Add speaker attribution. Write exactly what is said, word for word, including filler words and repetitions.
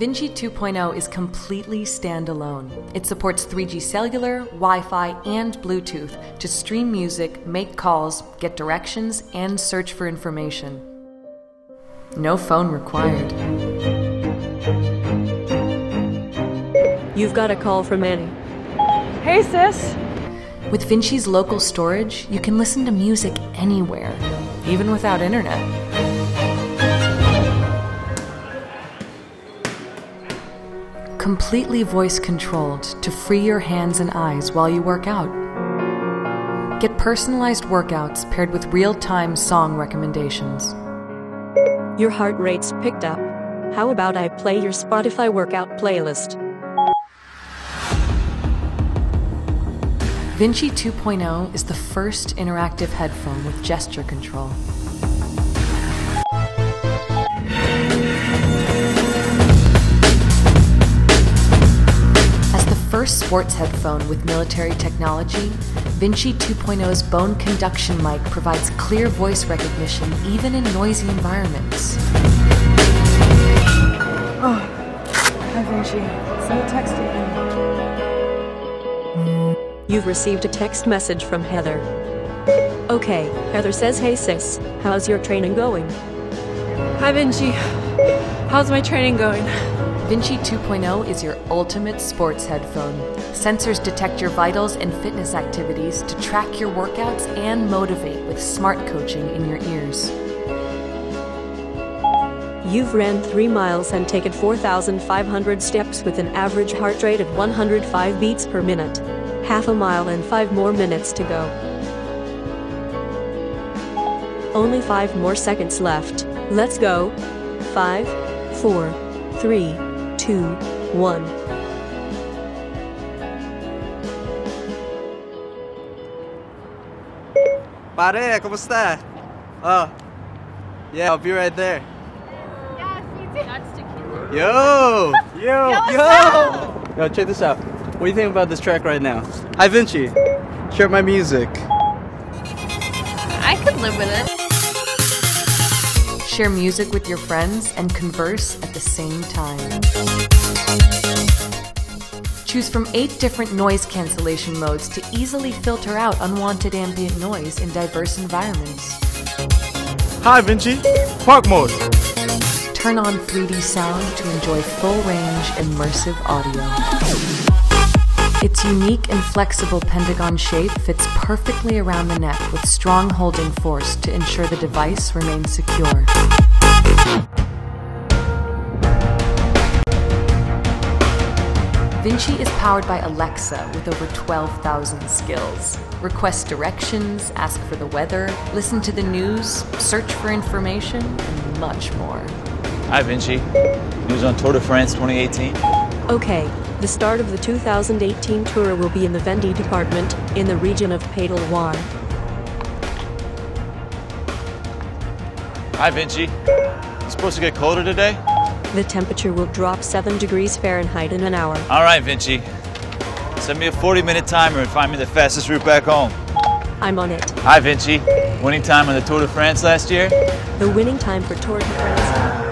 Speaker 1: Vinci two point oh is completely standalone. It supports three G cellular, Wi-Fi, and Bluetooth to stream music, make calls, get directions, and search for information. No phone required.
Speaker 2: You've got a call from Annie.
Speaker 3: Hey, sis.
Speaker 1: With Vinci's local storage, you can listen to music anywhere, even without internet. Completely voice-controlled to free your hands and eyes while you work out. Get personalized workouts paired with real-time song recommendations.
Speaker 2: Your heart rate's picked up. How about I play your Spotify workout playlist?
Speaker 1: Vinci two point oh is the first interactive headphone with gesture control. As the first sports headphone with military technology, Vinci two point oh's bone conduction mic provides clear voice recognition even in noisy environments.
Speaker 3: Oh, hi Vinci. Send a text again.
Speaker 2: You've received a text message from Heather. Okay, Heather says, hey sis, how's your training going?
Speaker 3: Hi Vinci. How's my training going?
Speaker 1: Vinci two point oh is your ultimate sports headphone. Sensors detect your vitals and fitness activities to track your workouts and motivate with smart coaching in your ears.
Speaker 2: You've ran three miles and taken four thousand five hundred steps with an average heart rate of one hundred five beats per minute. Half a mile and five more minutes to go. Only five more seconds left. Let's go. Five, four, three, two, one.
Speaker 4: Pare, kumusta? Oh, yeah, I'll be right there.
Speaker 5: Yes, you too. That's tequila.
Speaker 4: Yo! Yo!
Speaker 5: Yo!
Speaker 4: Yo! Yo, check this out. What do you think about this track right now? Hi, Vinci. Share my music.
Speaker 5: I could live with it.
Speaker 1: Share music with your friends and converse at the same time. Choose from eight different noise cancellation modes to easily filter out unwanted ambient noise in diverse environments.
Speaker 6: Hi, Vinci. Park mode.
Speaker 1: Turn on three D sound to enjoy full-range immersive audio. Its unique and flexible pentagon shape fits perfectly around the neck with strong holding force to ensure the device remains secure. Vinci is powered by Alexa with over twelve thousand skills. Request directions, ask for the weather, listen to the news, search for information, and much more.
Speaker 7: Hi, Vinci. News on Tour de France twenty eighteen?
Speaker 2: Okay, the start of the two thousand eighteen tour will be in the Vendée department, in the region of Pays de Loire.
Speaker 7: Hi, Vinci. You supposed to get colder today?
Speaker 2: The temperature will drop seven degrees Fahrenheit in an hour.
Speaker 7: All right, Vinci. Send me a forty minute timer and find me the fastest route back home.
Speaker 2: I'm on it.
Speaker 7: Hi, Vinci. Winning time on the Tour de France last year?
Speaker 2: The winning time for Tour de France